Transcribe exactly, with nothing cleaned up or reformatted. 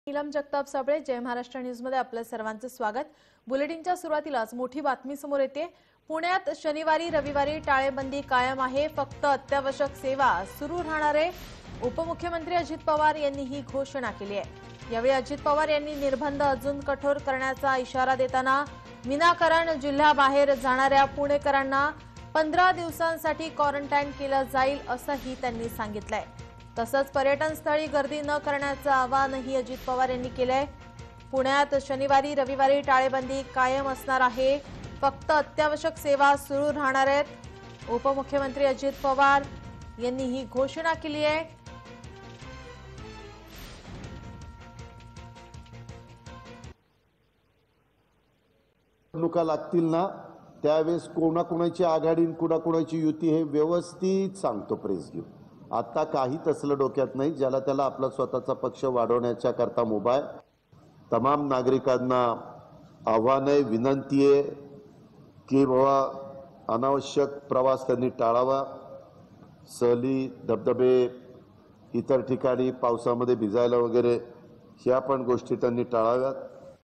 Neelam Jagtap Sable, Jai Maharashtra news मध्ये आपलं सर्वांचं स्वागत। बुलेटिनच्या सुरुवातीलाच मोठी बातमी समोर येते। पुण्यात शनिवारी रविवारी टाळेबंदी कायम आहे, फक्त अत्यावश्यक सेवा सुरू राहणार आहे। उपमुख्यमंत्री अजित पवार यांनी ही घोषणा केली आहे। यावेळी अजित पवार यांनी निर्बंध अजून कठोर करण्याचा इशारा देताना विनाकारण जिल्ह्याबाहेर जाणाऱ्या पुणेकरांना पंधरा दिवसांसाठी क्वारंटाईन केलं जाईल असंही त्यांनी सांगितलंय। तसंच पर्यटन स्थळी गर्दी न करण्याचं आवाहनही अजित पवार यांनी केलंय। पुण्यात शनिवारी रविवारी टाळेबंदी कायम असणार आहे, फक्त अत्यावश्यक सेवा सुरू राहणार आहेत। उपमुख्यमंत्री अजित पवार यांनी ही घोषणा केली आहे। निवडणुका लागतील ना त्यावेळेस कोणाकोणाची आघाडी कोणाकोणाची युती हे व्यवस्थित सांगतो प्रेस घेऊन। आता काही तसलं डोक्यात नाही। ज्याला त्याला आपला स्वतःचा पक्ष वाढवण्याच्या करता मोबाईल तमाम नागरिकांना आव्हान आहे, विनंती आहे की बाबा अनावश्यक प्रवास त्यांनी टाळावा। सहली, धबधबे, इतर ठिकाणी पावसामध्ये भिजायला वगैरे ह्या पण गोष्टी त्यांनी टाळाव्यात।